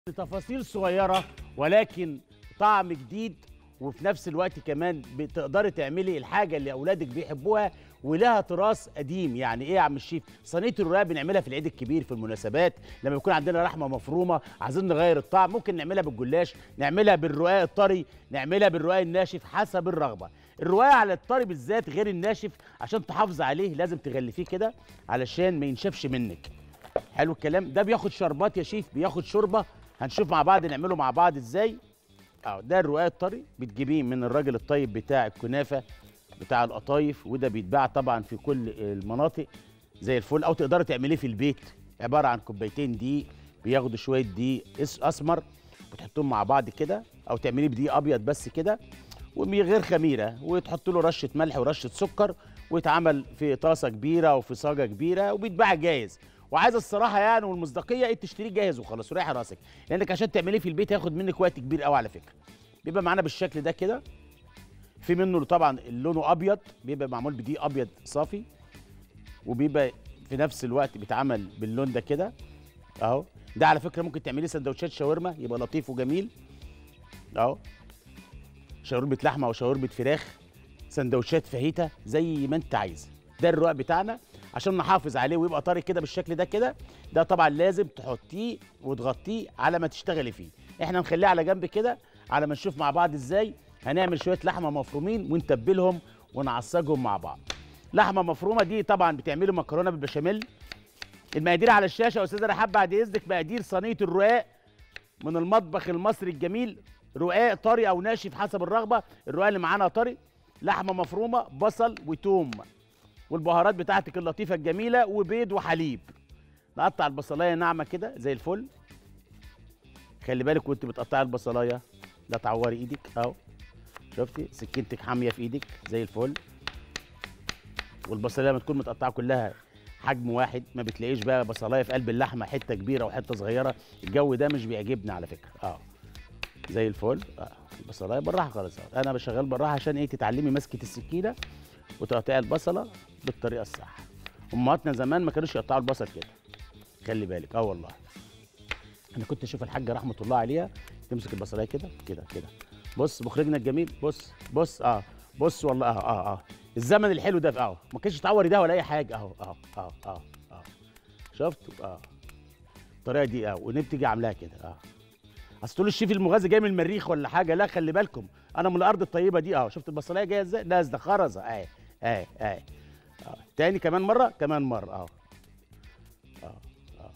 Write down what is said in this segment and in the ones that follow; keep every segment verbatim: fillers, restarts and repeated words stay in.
تفاصيل صغيرة ولكن طعم جديد، وفي نفس الوقت كمان بتقدري تعملي الحاجة اللي أولادك بيحبوها ولها تراث قديم. يعني إيه يا عم الشيف؟ صينية الرقاق بنعملها في العيد الكبير، في المناسبات، لما يكون عندنا لحمة مفرومة عايزين نغير الطعم، ممكن نعملها بالجلاش، نعملها بالرقاق الطري، نعملها بالرقاق الناشف حسب الرغبة. الرقاق على الطري بالذات غير الناشف، عشان تحافظ عليه لازم تغلفيه كده علشان ما ينشفش منك. حلو الكلام. ده بياخد شربات يا شيف، بياخد شوربة، هنشوف مع بعض نعمله مع بعض ازاي. اه ده الرقاق الطري، بتجيبيه من الراجل الطيب بتاع الكنافه بتاع القطايف، وده بيتباع طبعا في كل المناطق زي الفل، او تقدري تعمليه في البيت. عباره عن كوبايتين دقيق، بياخدوا شويه دقيق اسمر وتحطهم مع بعض كده، او تعمليه بدقيق ابيض بس كده ومن غير خميره، وتحط له رشه ملح ورشه سكر، ويتعمل في طاسه كبيره او في صاجه كبيره، وبيتباع جاهز. وعايز الصراحه يعني والمصداقيه ايه، تشتريه جاهز وخلاص وريح راسك، لانك عشان تعمليه في البيت هياخد منك وقت كبير قوي على فكره. بيبقى معانا بالشكل ده كده، في منه طبعا لونه ابيض، بيبقى معمول بدقيق ابيض صافي، وبيبقى في نفس الوقت بيتعمل باللون ده كده اهو. ده على فكره ممكن تعمليه سندوتشات شاورما، يبقى لطيف وجميل اهو، شاورمه لحمه او شاورمه فراخ، سندوتشات فاهيتا، زي ما انت عايز. ده الرقاق بتاعنا عشان نحافظ عليه ويبقى طري كده بالشكل ده كده. ده طبعا لازم تحطيه وتغطيه على ما تشتغلي فيه. احنا نخليه على جنب كده على ما نشوف مع بعض ازاي هنعمل شويه لحمه مفرومين ونتبلهم ونعصجهم مع بعض. لحمه مفرومه دي طبعا بتعملوا مكرونه بالبشاميل. المقادير على الشاشه يا استاذه رحاب بعد اذنك، مقادير صينيه الرقاق من المطبخ المصري الجميل. رقاق طري او ناشف حسب الرغبه. الرقاق اللي معانا طري، لحمه مفرومه، بصل وتوم، والبهارات بتاعتك اللطيفه الجميله، وبيض وحليب. نقطع البصلايه ناعمه كده زي الفل. خلي بالك وانت بتقطعي البصلايه لا تعوري ايدك اهو. شفتي سكينتك حاميه في ايدك زي الفل. والبصلايه لما تكون متقطعه كلها حجم واحد، ما بتلاقيش بقى بصلايه في قلب اللحمه حته كبيره وحته صغيره، الجو ده مش بيعجبني على فكره اه. زي الفل اه. البصلايه بالراحه خالص اه. انا بشغل بالراحه عشان ايه، تتعلمي مسكه السكينه وتقطعي البصله بالطريقه الصح. امهاتنا زمان ما كانوش يقطعوا البصل كده، خلي بالك اه والله. انا كنت اشوف الحاجه رحمه الله عليها تمسك البصلايه كده كده كده. بص مخرجنا الجميل، بص بص اه بص والله اه اه اه الزمن الحلو ده اه ما كانش تعور ده ولا اي حاجه اهو اه اه اه اه. شفتوا اه الطريقه دي اه، ونبتدي عاملاها كده اه. اصل تقول الشيف المغازي جاي من المريخ ولا حاجه، لا خلي بالكم انا من الارض الطيبه دي اه. شفت البصلايه جايه ازاي، نازله خرزه اهي اهي اهي اه. تاني كمان مره كمان مره اه اه اه.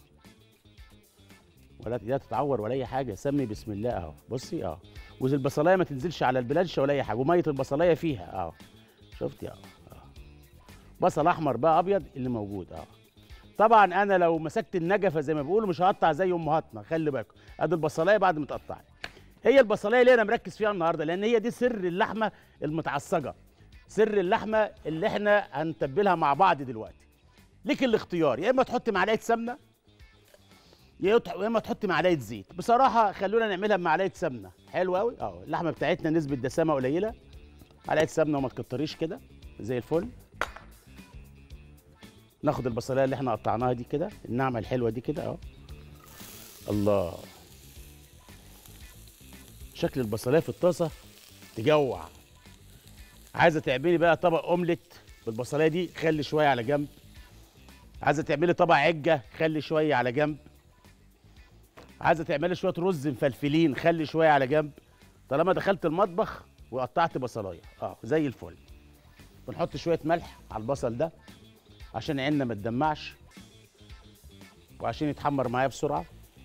ولا لا تتعور ولا اي حاجه، سمي بسم الله اهو. بصي اه، والبصلايه ما تنزلش على البلانشه ولا اي حاجه، وميه البصلايه فيها اه. شفتي اه اه. بصل احمر بقى ابيض اللي موجود اه. طبعا انا لو مسكت النجفه زي ما بيقولوا مش هقطع زي امهاتنا، خلي بالكم. ادي البصلايه بعد ما تقطعي. هي البصلايه ليه انا مركز فيها النهارده؟ لان هي دي سر اللحمه المتعصجه، سر اللحمه اللي احنا هنتبلها مع بعض دلوقتي. ليك الاختيار، يا اما تحط معلقه سمنه يا اما تحط معلقه زيت. بصراحه خلونا نعملها بمعلقه سمنه، حلوه قوي اه. اللحمه بتاعتنا نسبه دسامه قليله، معلقه سمنه وما تكتريش كده زي الفل. ناخد البصلايه اللي احنا قطعناها دي كده الناعمه الحلوه دي كده اهو. الله، شكل البصلايه في الطاسه تجوع. عايزه تعملي بقى طبق اومليت بالبصلايه دي، خلي شويه على جنب. عايزه تعملي طبق عجه، خلي شويه على جنب. عايزه تعملي شويه رز مفلفلين، خلي شويه على جنب. طالما دخلت المطبخ وقطعت بصلايه اه زي الفل. بنحط شويه ملح على البصل ده عشان عيننا ما تدمعش وعشان يتحمر معايا بسرعه.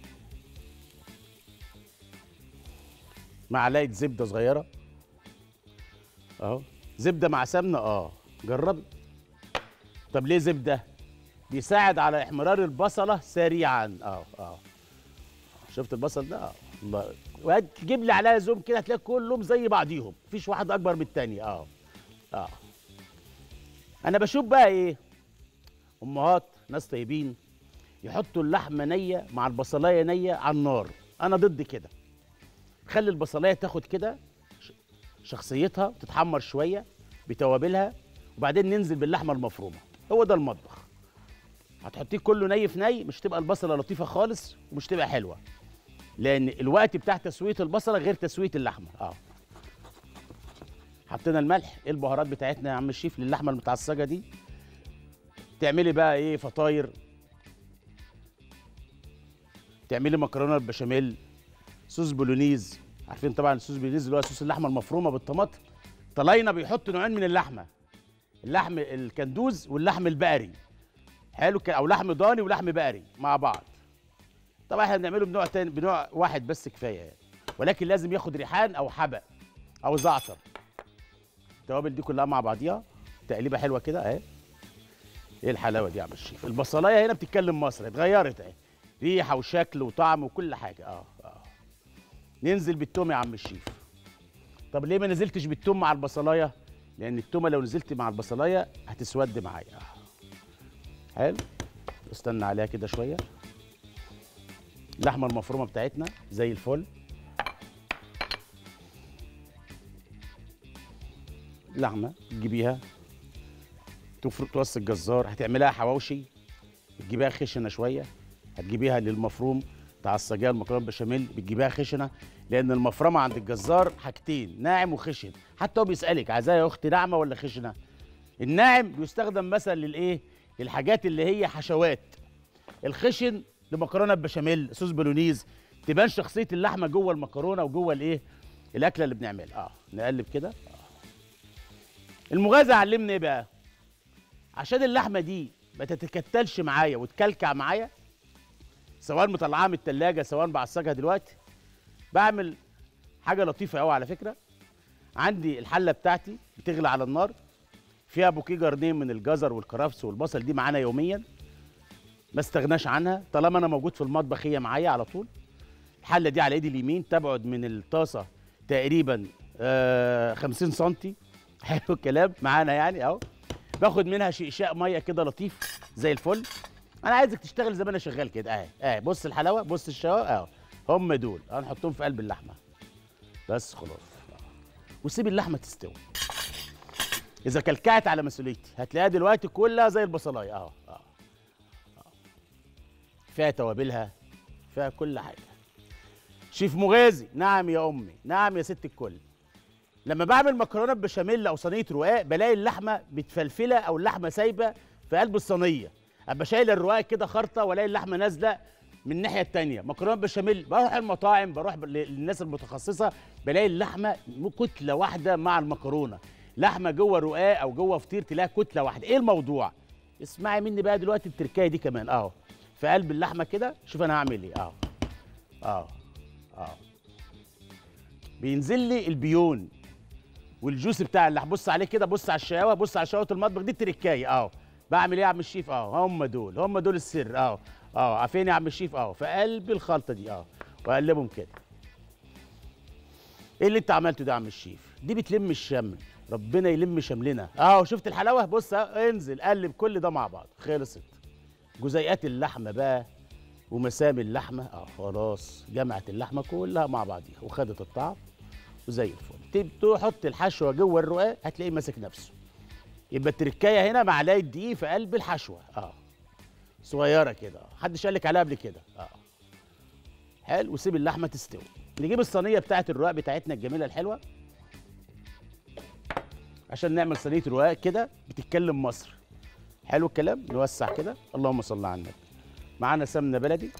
معلقه زبده صغيره اهو. زبده مع سمنه اه، جربي. طب ليه زبده؟ بيساعد على احمرار البصله سريعا اه اه. شفت البصل ده اه الله. وتجيب لي عليها زوم كده هتلاقي كلهم زي بعضيهم، مفيش واحد اكبر من التاني اه اه. انا بشوف بقى ايه، امهات ناس طيبين يحطوا اللحمه نيه مع البصلايه نيه على النار. انا ضد كده. خلي البصلايه تاخد كده شخصيتها، تتحمر شويه بتوابلها، وبعدين ننزل باللحمه المفرومه. هو ده المطبخ. هتحطيه كله ني في ني، مش تبقى البصله لطيفه خالص ومش تبقى حلوه. لان الوقت بتاع تسويه البصله غير تسويه اللحمه. اه حطينا الملح. ايه البهارات بتاعتنا يا عم الشيف للحمه المتعصجه دي؟ تعملي بقى ايه؟ فطاير، تعملي مكرونه بالبشاميل، صوص بولونيز. عارفين طبعا الصوص بولونيز اللي هو صوص اللحمه المفرومه بالطماطم. طلاينه بيحط نوعين من اللحمه، اللحم الكندوز واللحم البقري. حلو كده، او لحم ضاني ولحم بقري مع بعض. طبعا احنا بنعمله بنوع تاني، بنوع واحد بس كفايه يعني، ولكن لازم ياخد ريحان او حبق او زعتر. التوابل دي كلها مع بعضيها تقليبه حلوه كده اهي. ايه الحلاوه دي يا عم الشيف؟ البصلايه هنا بتتكلم مصري، اتغيرت اهي، ريحه وشكل وطعم وكل حاجه. اه اه ننزل بالتوم يا عم الشيف. طب ليه ما نزلتش بالتوم مع البصلايه؟ لان التومه لو نزلت مع البصلايه هتسود معايا. حلو، استنى عليها كده شويه. اللحمه المفرومه بتاعتنا زي الفل. لحمه تجيبيها تفرق توصي الجزار، هتعملها حواوشي بتجيبيها خشنه شويه، هتجيبيها للمفروم تعصجيها المكرونه بشاميل بتجيبيها خشنه، لان المفرمه عند الجزار حاجتين، ناعم وخشن. حتى هو بيسالك عايزاها يا اختي ناعمه ولا خشنه؟ الناعم بيستخدم مثلا للايه؟ للحاجات اللي هي حشوات. الخشن لمكرونه بشاميل، صوص بولونيز، تبان شخصيه اللحمه جوه المكرونه وجوه الايه؟ الاكله اللي بنعملها. اه نقلب كده. آه. المغازى علمني ايه بقى؟ عشان اللحمه دي ما تتكتلش معايا وتكلكع معايا، سواء مطلعاها من التلاجة سواء بعصجها دلوقتي، بعمل حاجه لطيفه قوي على فكره. عندي الحله بتاعتي بتغلي على النار، فيها بوكيه جرنيه من الجزر والكرفس والبصل، دي معانا يوميا ما استغناش عنها طالما انا موجود في المطبخ، هي معايا على طول. الحله دي على ايدي اليمين تبعد من الطاسه تقريبا آه خمسين سنتي. حلو الكلام معانا يعني اهو. باخد منها شقشاق ميه كده لطيف زي الفل. انا عايزك تشتغل زي ما انا شغال كده اهي اهي. بص الحلاوه، بص الشواء اهو، هم دول هنحطهم في قلب اللحمه بس خلاص. وسيب اللحمه تستوي. اذا كلكعت على مسؤوليتي هتلاقيها دلوقتي كلها زي البصلايه اهو. اه فيها توابلها، فيها كل حاجه. شيف مغازي، نعم يا امي، نعم يا ست الكل. لما بعمل مكرونه بشاميل او صينيه رقاق بلاقي اللحمه متفلفله او اللحمه سايبه في قلب الصينيه، ابقى شايل الرقاق كده خرطه والاقي اللحمه نازله من الناحيه الثانيه. مكرونه بشاميل بروح المطاعم، بروح للناس المتخصصه، بلاقي اللحمه كتله واحده مع المكرونه، لحمه جوه رقاق او جوه فطير تلاقيها كتله واحده. ايه الموضوع؟ اسمعي مني بقى دلوقتي التركايه دي كمان اهو. في قلب اللحمه كده شوف انا هعمل ايه اهو. اه اه بينزل لي البيون والجوس بتاع اللحم. بص عليه كده، بص على الشقاوه، بص على شقاوه المطبخ دي التركايه اهو. بعمل ايه يا عم الشيف؟ اهو هم دول، هم دول السر اهو. اه عارفين يا عم الشيف؟ اهو في قلب الخلطه دي اهو، واقلبهم كده. ايه اللي انت عملته ده يا عم الشيف؟ دي بتلم الشمل، ربنا يلم شملنا اهو. شفت الحلاوه؟ بص اهو، انزل قلب كل ده مع بعض. خلصت جزيئات اللحمه بقى ومسام اللحمه اه خلاص، جمعت اللحمه كلها مع بعضيها وخدت الطعم وزي الفل. تحط الحشوه جوه الرقاق هتلاقيه ماسك نفسه. يبقى التركايه هنا معلقه دقيق في قلب الحشوه اه صغيره كده. اه محدش قال لك عليها قبل كده اه حلو. وسيب اللحمه تستوي. نجيب الصينيه بتاعت الرقاق بتاعتنا الجميله الحلوه عشان نعمل صينيه رقاق كده بتتكلم مصر. حلو الكلام. نوسع كده، اللهم صل على النبي. معانا سمنه بلدي،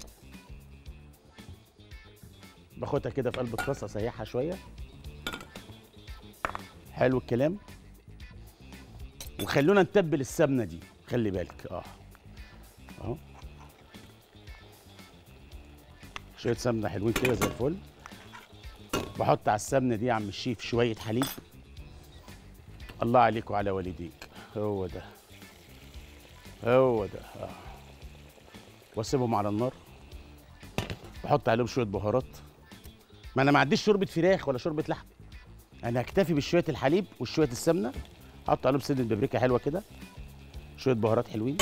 باخدها كده في قلب الطاسه اسيحها شويه. حلو الكلام. وخلونا نتبل السمنه دي، خلي بالك اه اهو شويه سمنه حلوين كده زي الفل. بحط على السمنه دي يا عم الشيف شويه حليب. الله عليك وعلى والديك. هو ده هو ده اه واسيبهم على النار. بحط عليهم شويه بهارات. ما انا ما عنديش شوربه فراخ ولا شوربه لحم، انا هكتفي بشويه الحليب وشويه السمنه. احط عليهم سنه بابريكا حلوه كده، شويه بهارات حلوين،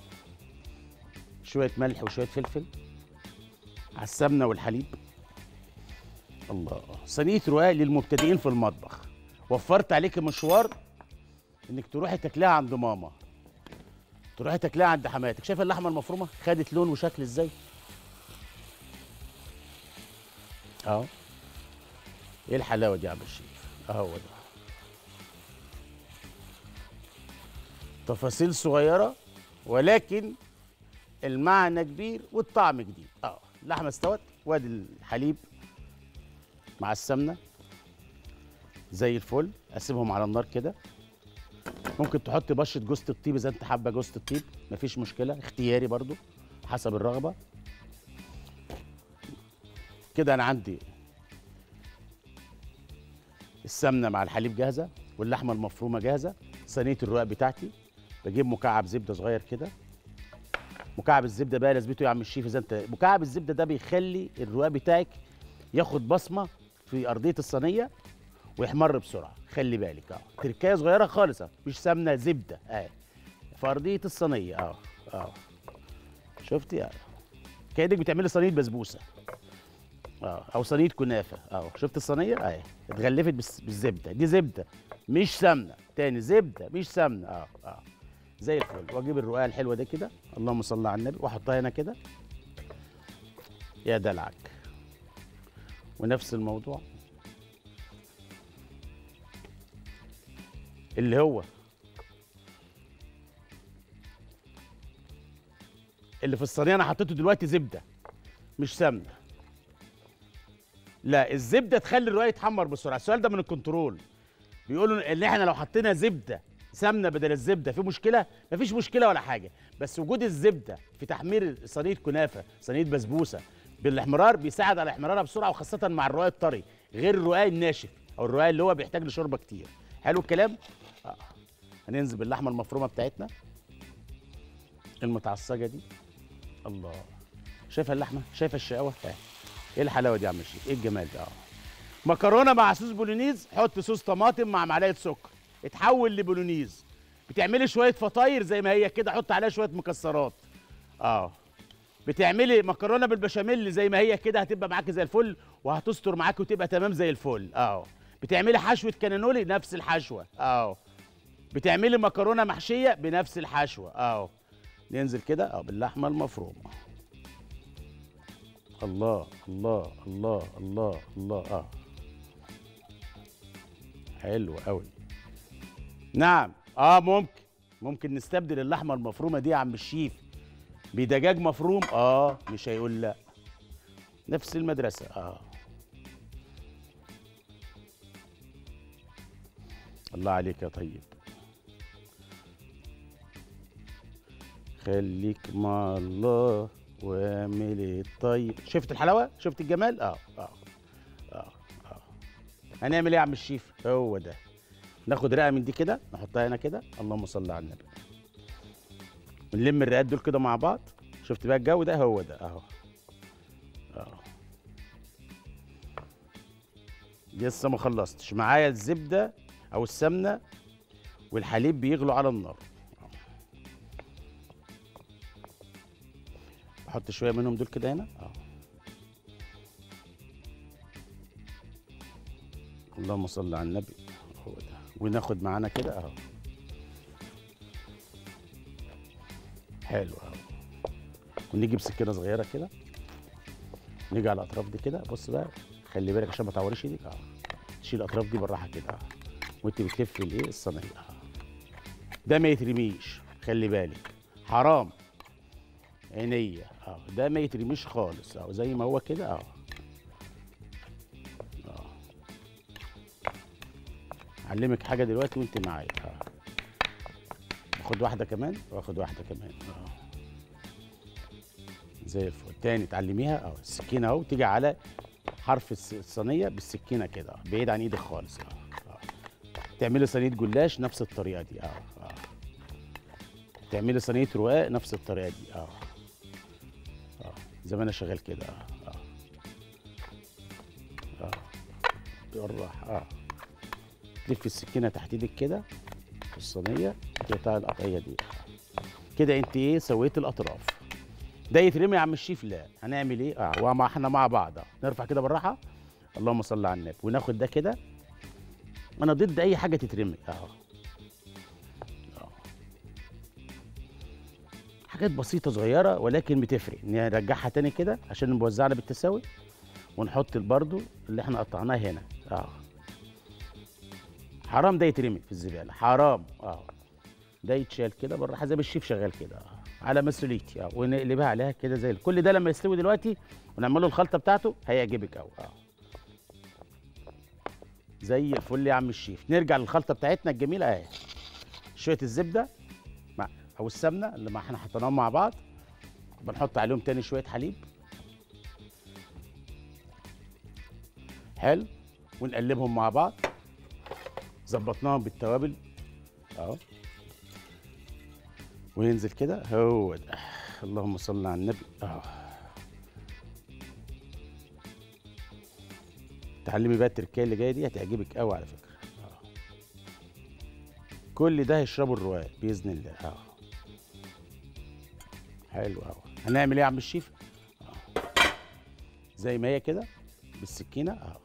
شويه ملح وشويه فلفل على السمنه والحليب. الله، صينيه رقاق للمبتدئين في المطبخ. وفرت عليك مشوار انك تروحي تاكليها عند ماما، تروحي تاكليها عند حماتك. شايفه اللحمه المفرومه خدت لون وشكل ازاي؟ اهو. ايه الحلاوه دي يا عم الشيف؟ اهو ده. تفاصيل صغيره ولكن المعنى كبير والطعم جديد. اه اللحمه استوت وادي الحليب مع السمنه زي الفل. اسيبهم على النار كده. ممكن تحط بشره جوز الطيب اذا انت حابه جوز الطيب، مفيش مشكله، اختياري برضو حسب الرغبه. كده انا عندي السمنه مع الحليب جاهزه واللحمه المفرومه جاهزه. صينيه الرقاق بتاعتي بجيب مكعب زبده صغير كده. مكعب الزبده بقى لازمته يا عم الشيف، اذا انت مكعب الزبده ده بيخلي الرقاق بتاعك ياخد بصمه في ارضيه الصينيه ويحمر بسرعه. خلي بالك اه تركايه صغيره خالص اه مش سمنه زبده اه في ارضيه الصينيه اه اه شفتي اه كانك بتعملي صينيه بسبوسه اه او صينيه كنافه اه شفت الصينيه اه اتغلفت بالس- بالزبده. دي زبده مش سمنه، تاني زبده مش سمنه اه اه زي الفل. واجيب الرقاقه الحلوه دي كده، اللهم صل على النبي، واحطها هنا كده يا دلعك. ونفس الموضوع اللي هو اللي في الصينيه انا حطيته دلوقتي زبده مش سمنه. لا الزبده تخلي الرقاق يتحمر بسرعه. السؤال ده من الكنترول، بيقولوا ان احنا لو حطينا زبده سمنه بدل الزبده في مشكله. مفيش مشكله ولا حاجه، بس وجود الزبده في تحمير صينيه كنافه صينيه بسبوسه بالاحمرار بيساعد على احمرارها بسرعه، وخاصه مع الرقاق الطري غير الرقاق الناشف او الرقاق اللي هو بيحتاج لشوربه كتير. حلو الكلام. آه. هننزل باللحمه المفرومه بتاعتنا المتعصجه دي. الله، شايفه اللحمه؟ شايفه الشقاوه؟ ايه الحلاوه دي يا عم الشيف؟ ايه الجمال ده؟ اه مكرونه مع صوص بولونيز. حط صوص طماطم مع معلقه سكر اتحول لبولونيز. بتعملي شويه فطاير زي ما هي كده، حط عليها شويه مكسرات. اه بتعملي مكرونه بالبشاميل زي ما هي كده، هتبقى معاكي زي الفل وهتستر معاكي وتبقى تمام زي الفل. اه بتعملي حشوه كانينولي نفس الحشوه. اه بتعملي مكرونه محشيه بنفس الحشوه. اه ننزل كده اه باللحمه المفرومه. الله الله الله الله الله اه حلو قوي. نعم اه ممكن ممكن نستبدل اللحمه المفرومه دي يا عم الشيف بدجاج مفروم. اه مش هيقول لا. نفس المدرسه اه الله عليك يا طيب. خليك مع الله واعمل الطيب. شفت الحلاوه؟ شفت الجمال؟ اه اه اه اه هنعمل ايه يا عم الشيف؟ هو ده. ناخد رقه من دي كده نحطها هنا كده، اللهم صل على النبي، ونلم الرقات دول كده مع بعض. شفت بقى الجو ده؟ هو ده اهو. اه لسه ما خلصتش معايا الزبده او السمنه والحليب بيغلوا على النار. بحط شويه منهم دول كده هنا اه اللهم صل على النبي. هو ده. وناخد معانا كده اهو. حلو اهو. ونيجي بسكينه صغيره كده، نيجي على الاطراف دي كده. بص بقى خلي بالك عشان ما تعوريش ايدك. اه تشيل الاطراف دي بالراحه كده اه وانت بتلفي الايه الصينيه اه ده ما يترميش، خلي بالك حرام. عينيا اه ده ما يترميش خالص اه زي ما هو كده اه اه اعلمك حاجه دلوقتي وانت معايا اه باخد واحده كمان واخد واحده كمان اه زي الفل. تاني تعلميها اه السكينه اهو تيجي على حرف الس- الصينيه بالسكينه كده اه بعيد عن ايدك خالص اه اه تعملي صينيه جلاش نفس الطريقه دي اه اه تعملي صينيه رقاق نفس الطريقه دي اه اه زي ما انا شغال كده اه اه اه بالراحه اه تلفي السكينه تحت ايدك كده في الصينيه تقطعي القطعيه دي كده. انت ايه سويت الاطراف. ده يترمي يا عم الشيف؟ لا. هنعمل ايه؟ اه وما احنا مع بعض اه نرفع كده بالراحه، اللهم صل على النبي، وناخد ده كده. انا ضد اي حاجه تترمي اهو. اه حاجات بسيطه صغيره ولكن بتفرق. نرجعها تاني كده عشان نوزعنا بالتساوي. ونحط برضو اللي احنا قطعناه هنا. اه حرام ده يترمي في الزباله، حرام. اه ده يتشال كده بالراحه زي ما الشيف شغال كده. اه على مسؤوليتي. اه ونقلبها عليها كده زي كل ده لما يستوي دلوقتي ونعمل له الخلطه بتاعته هيعجبك قوي. اه زي الفل يا عم الشيف. نرجع للخلطه بتاعتنا الجميله اهي. شويه الزبده مع او السمنه اللي ما احنا حطيناهم مع بعض، بنحط عليهم تاني شويه حليب. حلو. ونقلبهم مع بعض. ظبطناهم بالتوابل اهو. وينزل كده هو ده. اللهم صل على النبي. اه تعلمي بقى التركيه اللي جايه دي هتعجبك قوي على فكره. اه كل ده هيشربوا الرواق باذن الله. اه حلو قوي. هنعمل ايه يا عم الشيف؟ اه زي ما هي كده بالسكينه. اه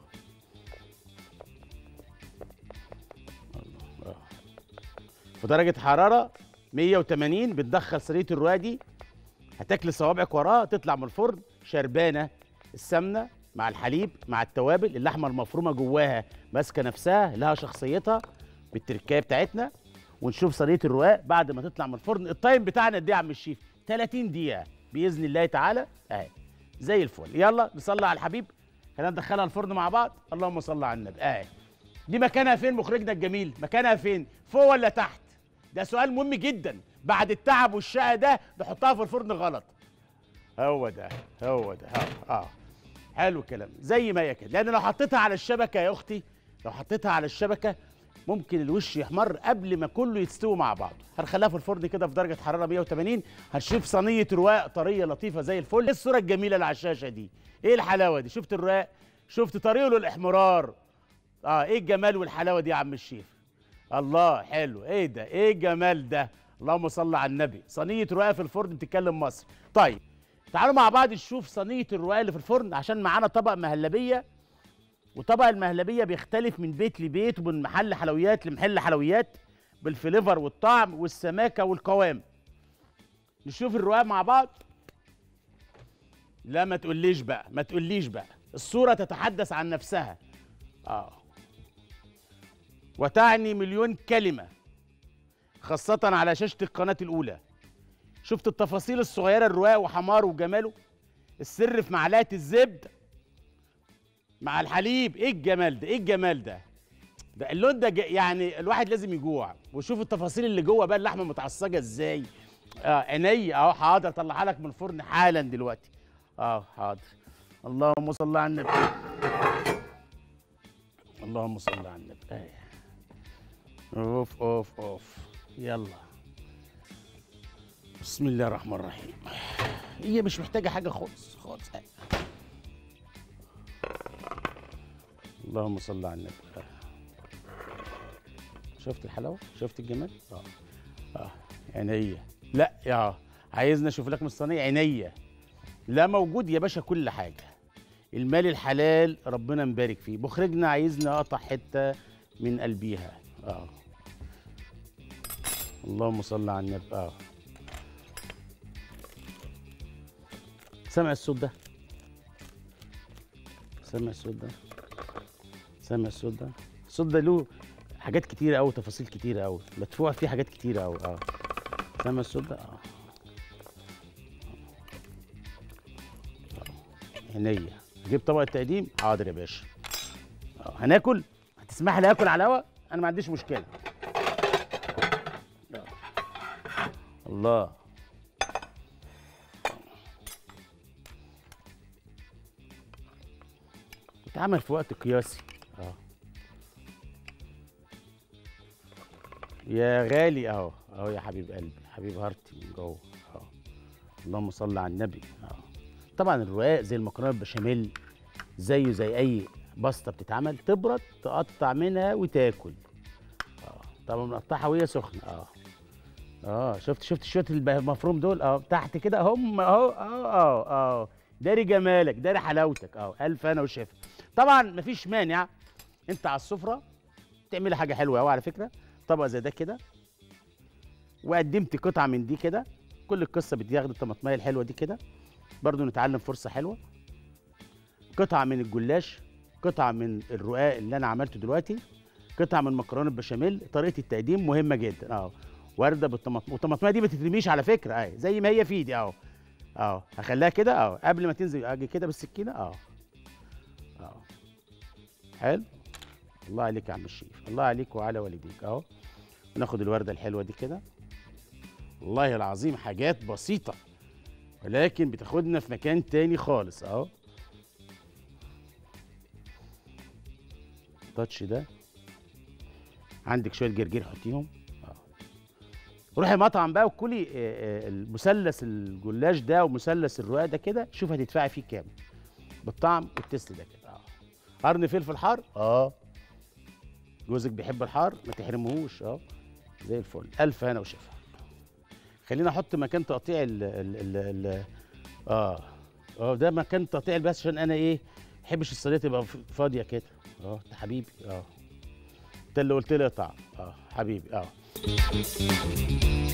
الله. اه في درجه حراره مية وتمانين بتدخل صينيه الرواق دي، هتاكل صوابعك وراها تطلع من الفرن شربانه السمنه مع الحليب مع التوابل، اللحمه المفرومه جواها ماسكه نفسها لها شخصيتها بالتركايه بتاعتنا. ونشوف صينيه الرقاق بعد ما تطلع من الفرن. التايم بتاعنا قد ايه يا عم الشيف؟ تلاتين دقيقه باذن الله تعالى. اهي زي الفل. يلا نصلي على الحبيب. خلينا ندخلها الفرن مع بعض. اللهم صل على النبي. اهي دي مكانها فين مخرجنا الجميل؟ مكانها فين؟ فوق ولا تحت؟ ده سؤال مهم جدا. بعد التعب والشقه ده نحطها في الفرن غلط. هو ده هو ده. اه, آه. حلو الكلام. زي ما هي كده، لان لو حطيتها على الشبكه يا اختي، لو حطيتها على الشبكه ممكن الوش يحمر قبل ما كله يستوي مع بعضه. هنخليها في الفرن كده في درجه حراره مية وتمانين. هنشوف صينيه رواق طريه لطيفه زي الفل. ايه الصوره الجميله اللي على الشاشه دي؟ ايه الحلاوه دي؟ شفت الرواق؟ شفت طريقه للاحمرار؟ اه ايه الجمال والحلاوه دي يا عم الشيف؟ الله حلو. ايه ده؟ ايه الجمال ده؟ اللهم صل على النبي. صينيه رواق في الفرن بتتكلم مصر. طيب تعالوا مع بعض نشوف صينيه الرواق اللي في الفرن، عشان معانا طبق مهلبيه. وطبق المهلبيه بيختلف من بيت لبيت ومن محل حلويات لمحل حلويات بالفليفر والطعم والسماكه والقوام. نشوف الرواق مع بعض. لا ما تقوليش بقى، ما تقوليش بقى، الصوره تتحدث عن نفسها. اه وتعني مليون كلمه، خاصه على شاشه القناه الاولى. شفت التفاصيل الصغيره؟ الرواق وحماره وجماله. السر في معلقه الزبده مع الحليب. ايه الجمال ده؟ ايه الجمال ده؟ ده اللون ده يعني الواحد لازم يجوع. وشوف التفاصيل اللي جوه بقى، اللحمه متعصجه ازاي. اه عيني اهو. حاضر اطلعها لك من الفرن حالا دلوقتي. اه حاضر. اللهم صل على النبي. اللهم صل على النبي. آه. اوف اوف اوف. يلا بسم الله الرحمن الرحيم. هي مش محتاجه حاجه خالص خالص. آه. اللهم صل على النبي. آه. شفت الحلاوه؟ شفت الجمال؟ اه اه عينيا. لا يا عايزني اشوف لك من الصينيه؟ عينيا. لا موجود يا باشا كل حاجه. المال الحلال ربنا مبارك فيه. مخرجنا عايزني اقطع حته من قلبيها. اه اللهم صل على النبي. اه سامع الصوت ده؟ سامع الصوت ده؟ سامع الصوت ده؟ الصوت ده له حاجات كتيرة أوي، تفاصيل كتيرة أوي، مدفوع فيه حاجات كتيرة أوي. اه سامع الصوت ده؟ اه عينيا. جيب طبق التقديم. حاضر يا باشا. اه هناكل؟ هتسمح لي اكل على الهوا؟ انا ما عنديش مشكله. اه. الله. اتعمل في وقت قياسي. اه يا غالي اهو اهو يا حبيب قلبي، حبيب هارتي من جوه. اه اللهم صل على النبي. اه طبعا الرقاق زي المكرونه البشاميل، زيه زي اي باستا بتتعمل، تبرد تقطع منها وتاكل. اه طبعا بنقطعها وهي سخنه. اه اه شفت شفت شويه المفروم دول؟ اه تحت كده هم اهو. اه اه اه داري جمالك، داري حلاوتك. اه الف انا وشايفها. طبعا مفيش مانع انت على السفره تعملي حاجه حلوه قوي على فكره. طبق زي ده كده وقدمت قطعه من دي كده، كل القصه بتاخد الطماطميه الحلوه دي كده. برضو نتعلم فرصه حلوه. قطعه من الجلاش، قطعه من الرقاق اللي انا عملته دلوقتي، قطعه من مكرونه البشاميل. طريقه التقديم مهمه جدا اهو. ورده بالطماطم، والطماطميه دي ما تترميش على فكره اهي، زي ما هي في ايدي اهو اهو. هخليها كده اهو قبل ما تنزل، اجي كده بالسكينه اهو اهو. حلو. الله عليك يا عم الشيف، الله عليك وعلى والديك اهو. وناخد الورده الحلوه دي كده. والله العظيم حاجات بسيطه ولكن بتاخدنا في مكان تاني خالص اهو. التاتش ده. عندك شويه جرجير حطيهم. روحي مطعم بقى وكلي آه، آه، المثلث الجلاش ده ومثلث الرقاق ده كده، شوف هتدفعي فيه كام بالطعم والتست ده كده. اه قرن فلفل حار. اه جوزك بيحب الحار ما تحرمهوش. اه زي الفل. الف هنا وشفا. خلينا احط مكان تقطيع ال ال ال ال اه اه ده مكان تقطيع بس عشان انا ايه، ما بحبش الصينيه تبقى ف- فاضيه كده. اه انت حبيبي. اه انت اللي قلت لي اقطع. اه حبيبي. اه